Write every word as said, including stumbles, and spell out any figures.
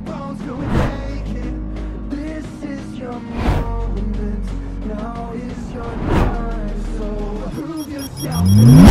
bones, go and take it. This is your moment, now is your time. So prove yourself.